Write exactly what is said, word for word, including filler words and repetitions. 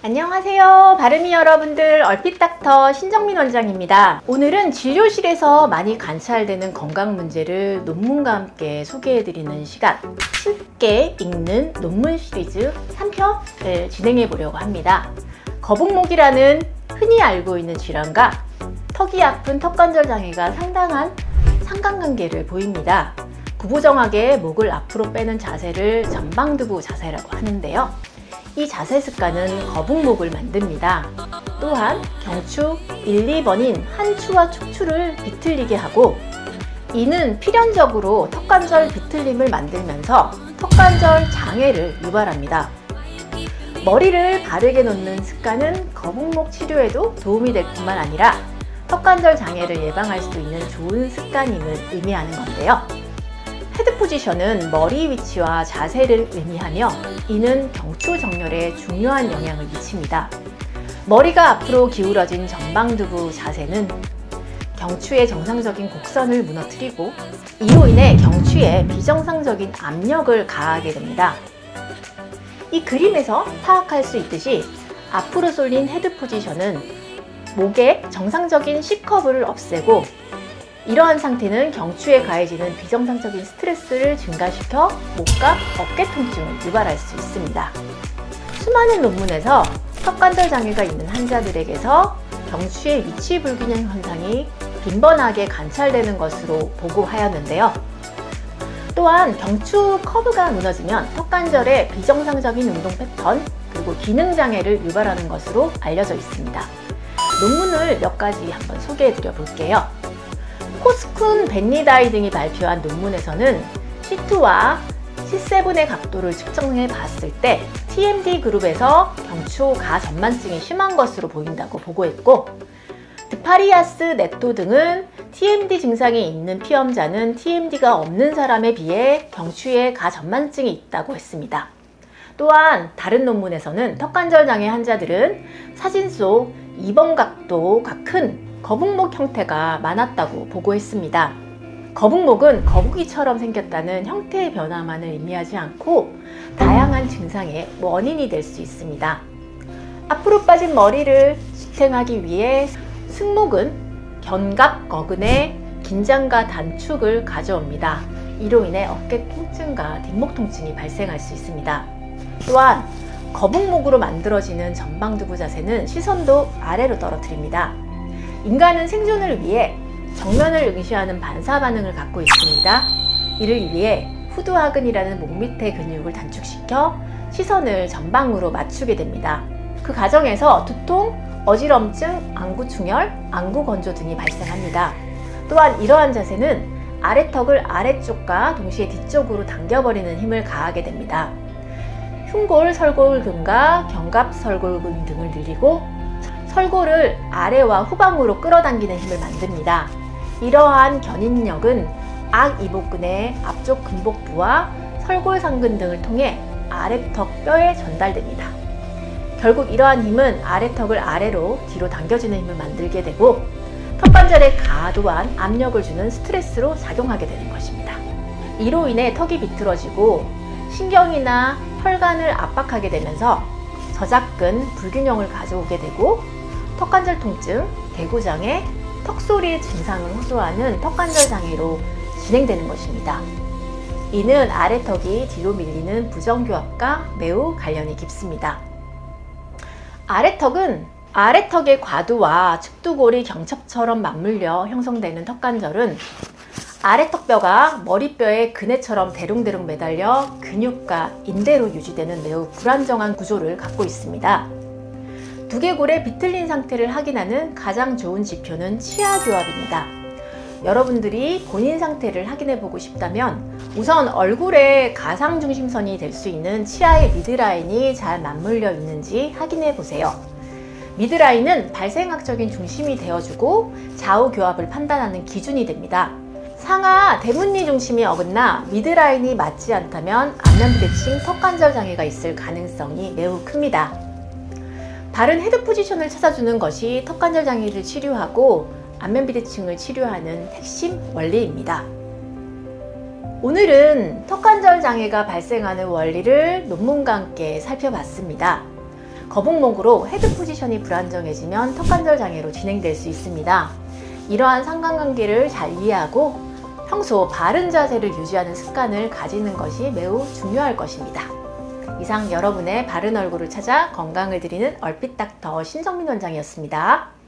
안녕하세요. 바르미 여러분들, 얼핏닥터 신정민 원장입니다. 오늘은 진료실에서 많이 관찰되는 건강 문제를 논문과 함께 소개해드리는 시간, 쉽게 읽는 논문 시리즈 삼 편을 진행해 보려고 합니다. 거북목이라는 흔히 알고 있는 질환과 턱이 아픈 턱관절 장애가 상당한 상관관계를 보입니다. 구부정하게 목을 앞으로 빼는 자세를 전방두부 자세라고 하는데요. 이 자세 습관은 거북목을 만듭니다. 또한 경추 일, 이 번인 한추와 척추를 비틀리게 하고, 이는 필연적으로 턱관절 비틀림을 만들면서 턱관절 장애를 유발합니다. 머리를 바르게 놓는 습관은 거북목 치료에도 도움이 될 뿐만 아니라 턱관절 장애를 예방할 수도 있는 좋은 습관임을 의미하는 건데요. 헤드 포지션은 머리 위치와 자세를 의미하며, 이는 경추 정렬에 중요한 영향을 미칩니다. 머리가 앞으로 기울어진 전방두부 자세는 경추의 정상적인 곡선을 무너뜨리고, 이로 인해 경추에 비정상적인 압력을 가하게 됩니다. 이 그림에서 파악할 수 있듯이 앞으로 쏠린 헤드 포지션은 목의 정상적인 C커브를 없애고, 이러한 상태는 경추에 가해지는 비정상적인 스트레스를 증가시켜 목과 어깨 통증을 유발할 수 있습니다. 수많은 논문에서 턱관절 장애가 있는 환자들에게서 경추의 위치 불균형 현상이 빈번하게 관찰되는 것으로 보고하였는데요. 또한 경추 커브가 무너지면 턱관절의 비정상적인 운동 패턴 그리고 기능 장애를 유발하는 것으로 알려져 있습니다. 논문을 몇 가지 한번 소개해 드려 볼게요. 코스쿤, 벤니다이 등이 발표한 논문에서는 씨 투와 씨 세븐의 각도를 측정해 봤을 때 티엠디 그룹에서 경추 가전만증이 심한 것으로 보인다고 보고했고, 드파리아스 네토 등은 티엠디 증상이 있는 피험자는 티엠디가 없는 사람에 비해 경추에 가전만증이 있다고 했습니다. 또한 다른 논문에서는 턱관절 장애 환자들은 사진 속 이 번 각도가 큰 거북목 형태가 많았다고 보고했습니다. 거북목은 거북이처럼 생겼다는 형태의 변화만을 의미하지 않고 다양한 증상의 원인이 될 수 있습니다. 앞으로 빠진 머리를 지탱하기 위해 승목은 견갑 거근의 긴장과 단축을 가져옵니다. 이로 인해 어깨 통증과 뒷목 통증이 발생할 수 있습니다. 또한 거북목으로 만들어지는 전방두부 자세는 시선도 아래로 떨어뜨립니다. 인간은 생존을 위해 정면을 응시하는 반사 반응을 갖고 있습니다. 이를 위해 후두하근이라는 목 밑의 근육을 단축시켜 시선을 전방으로 맞추게 됩니다. 그 과정에서 두통, 어지럼증, 안구충혈, 안구건조 등이 발생합니다. 또한 이러한 자세는 아래턱을 아래쪽과 동시에 뒤쪽으로 당겨버리는 힘을 가하게 됩니다. 흉골 설골근과 견갑 설골근 등을 늘리고 설골을 아래와 후방으로 끌어당기는 힘을 만듭니다. 이러한 견인력은 악이복근의 앞쪽 근복부와 설골상근 등을 통해 아래턱 뼈에 전달됩니다. 결국 이러한 힘은 아래턱을 아래로 뒤로 당겨지는 힘을 만들게 되고, 턱관절에 과도한 압력을 주는 스트레스로 작용하게 되는 것입니다. 이로 인해 턱이 비틀어지고 신경이나 혈관을 압박하게 되면서 저작근, 불균형을 가져오게 되고, 턱관절 통증, 대구장애, 턱소리 증상을 호소하는 턱관절 장애로 진행되는 것입니다. 이는 아래턱이 뒤로 밀리는 부정교합과 매우 관련이 깊습니다. 아래턱은 아래턱의 과두와 측두골이 경첩처럼 맞물려 형성되는 턱관절은 아래턱뼈가 머리뼈의 근해처럼 대롱대롱 매달려 근육과 인대로 유지되는 매우 불안정한 구조를 갖고 있습니다. 두개골의 비틀린 상태를 확인하는 가장 좋은 지표는 치아교합입니다. 여러분들이 본인 상태를 확인해 보고 싶다면 우선 얼굴의 가상중심선이 될 수 있는 치아의 미드라인이 잘 맞물려 있는지 확인해 보세요. 미드라인은 발생학적인 중심이 되어주고 좌우교합을 판단하는 기준이 됩니다. 상하 대문니 중심이 어긋나 미드라인이 맞지 않다면 안면비대칭 턱관절 장애가 있을 가능성이 매우 큽니다. 바른 헤드 포지션을 찾아주는 것이 턱관절 장애를 치료하고 안면비대칭을 치료하는 핵심 원리입니다. 오늘은 턱관절 장애가 발생하는 원리를 논문과 함께 살펴봤습니다. 거북목으로 헤드 포지션이 불안정해지면 턱관절 장애로 진행될 수 있습니다. 이러한 상관관계를 잘 이해하고 평소 바른 자세를 유지하는 습관을 가지는 것이 매우 중요할 것입니다. 이상 여러분의 바른 얼굴을 찾아 건강을 드리는 얼핏 닥터 신정민 원장이었습니다.